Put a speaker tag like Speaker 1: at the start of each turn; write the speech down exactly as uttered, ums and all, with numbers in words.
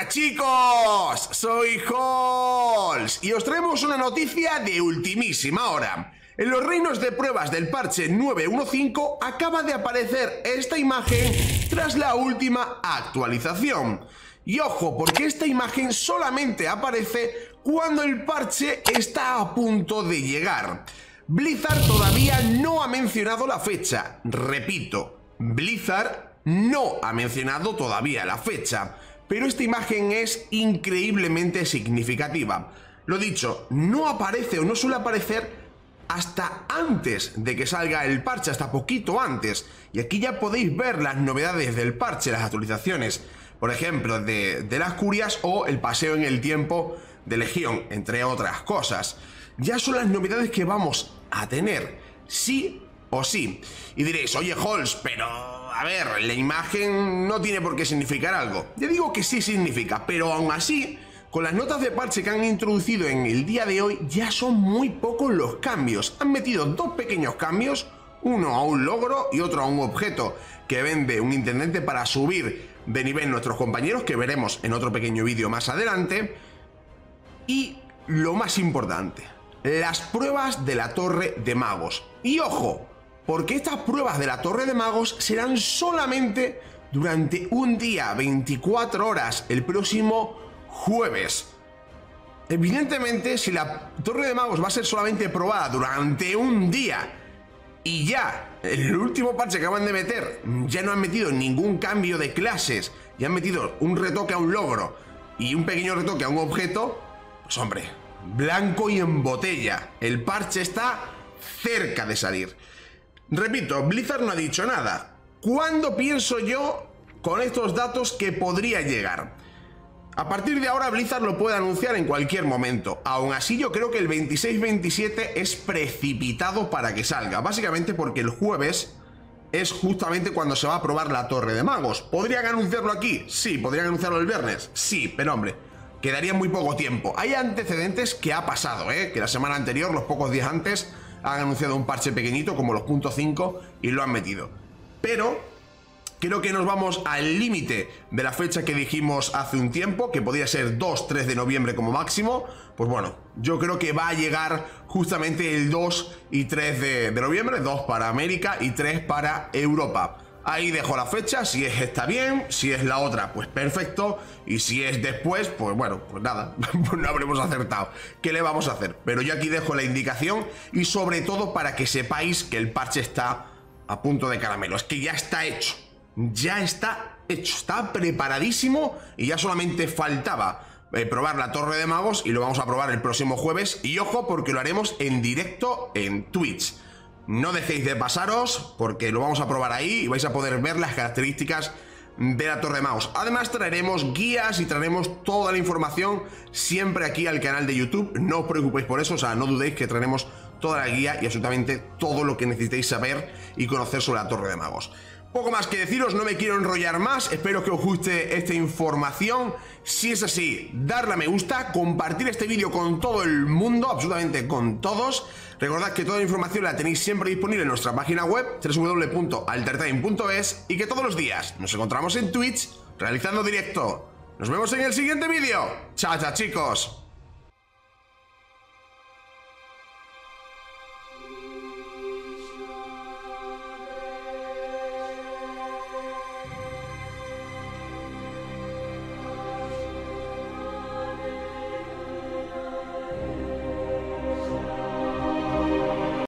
Speaker 1: chicos, soy Halls y os traemos una noticia de ultimísima hora. En los reinos de pruebas del parche nueve punto quince acaba de aparecer esta imagen tras la última actualización. Y ojo, porque esta imagen solamente aparece cuando el parche está a punto de llegar. Blizzard todavía no ha mencionado la fecha. Repito, Blizzard no ha mencionado todavía la fecha. Pero esta imagen es increíblemente significativa. Lo dicho, no aparece o no suele aparecer hasta antes de que salga el parche, hasta poquito antes. Y aquí ya podéis ver las novedades del parche, las actualizaciones, por ejemplo, de, de las curias o el paseo en el tiempo de Legión, entre otras cosas. Ya son las novedades que vamos a tener, sí o sí. Y diréis, oye Halls, pero a ver, la imagen no tiene por qué significar algo. Ya digo que sí significa, pero aún así, con las notas de parche que han introducido en el día de hoy, ya son muy pocos los cambios. Han metido dos pequeños cambios, uno a un logro y otro a un objeto que vende un intendente para subir de nivel nuestros compañeros, que veremos en otro pequeño vídeo más adelante. Y lo más importante, las pruebas de la Torre de Magos. Y ojo, porque estas pruebas de la Torre de Magos serán solamente durante un día, veinticuatro horas, el próximo jueves. Evidentemente, si la Torre de Magos va a ser solamente probada durante un día y ya el último parche que acaban de meter ya no han metido ningún cambio de clases, ya han metido un retoque a un logro y un pequeño retoque a un objeto, pues hombre, blanco y en botella. El parche está cerca de salir. Repito, Blizzard no ha dicho nada. ¿Cuándo pienso yo con estos datos que podría llegar? A partir de ahora Blizzard lo puede anunciar en cualquier momento. Aún así yo creo que el veintiséis veintisiete es precipitado para que salga. Básicamente porque el jueves es justamente cuando se va a probar la Torre de Magos. ¿Podrían anunciarlo aquí? Sí. ¿Podrían anunciarlo el viernes? Sí, pero hombre, quedaría muy poco tiempo. Hay antecedentes que ha pasado, ¿eh? Que la semana anterior, los pocos días antes, han anunciado un parche pequeñito como los punto cinco y lo han metido. Pero creo que nos vamos al límite de la fecha que dijimos hace un tiempo, que podía ser dos tres de noviembre como máximo. Pues bueno, yo creo que va a llegar justamente el dos y tres de, de noviembre, dos para América y tres para Europa. Ahí dejo la fecha, si es esta bien, si es la otra, pues perfecto, y si es después, pues bueno, pues nada, pues no habremos acertado. ¿Qué le vamos a hacer? Pero yo aquí dejo la indicación y sobre todo para que sepáis que el parche está a punto de caramelo. Es que ya está hecho, ya está hecho, está preparadísimo y ya solamente faltaba eh, probar la Torre de Magos y lo vamos a probar el próximo jueves. Y ojo, porque lo haremos en directo en Twitch. No dejéis de pasaros porque lo vamos a probar ahí y vais a poder ver las características de la Torre de Magos. Además traeremos guías y traeremos toda la información siempre aquí al canal de YouTube. No os preocupéis por eso, o sea, no dudéis que traeremos toda la guía y absolutamente todo lo que necesitéis saber y conocer sobre la Torre de Magos. Poco más que deciros, no me quiero enrollar más, espero que os guste esta información. Si es así, darle a me gusta, compartir este vídeo con todo el mundo, absolutamente con todos. Recordad que toda la información la tenéis siempre disponible en nuestra página web w w w punto altertime punto es y que todos los días nos encontramos en Twitch realizando directo. Nos vemos en el siguiente vídeo. Chao, chao chicos.